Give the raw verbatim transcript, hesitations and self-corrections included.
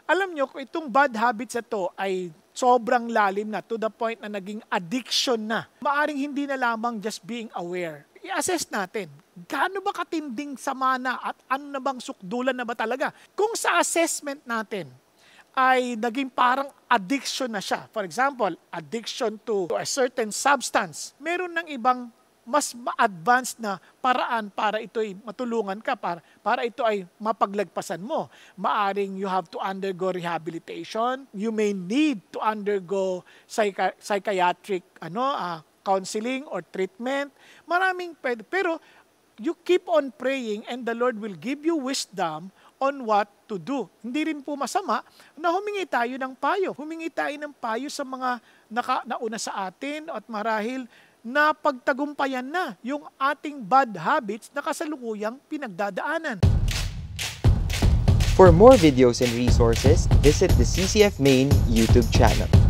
Alam nyo, kung itong bad habits na to ay sobrang lalim na to the point na naging addiction na, maaring hindi na lamang just being aware. I-assess natin, gaano ba katinding sama na at ano na bang sukdulan na ba talaga? Kung sa assessment natin ay naging parang addiction na siya, for example, addiction to, to a certain substance, meron ng ibang mas ma-advanced na paraan para ito ay matulungan ka, para, para ito ay mapaglagpasan mo. Maaring you have to undergo rehabilitation, you may need to undergo psychi- psychiatric ano, uh, counseling or treatment. Maraming pwede. Pero you keep on praying and the Lord will give you wisdom on what to do. Hindi rin po masama na humingi tayo ng payo. Humingi tayo ng payo sa mga naka, nauna sa atin at marahil na pagtagumpayan na yung ating bad habits na kasalukuyang pinagdadaanan. For more videos and resources, visit the C C F Maine YouTube channel.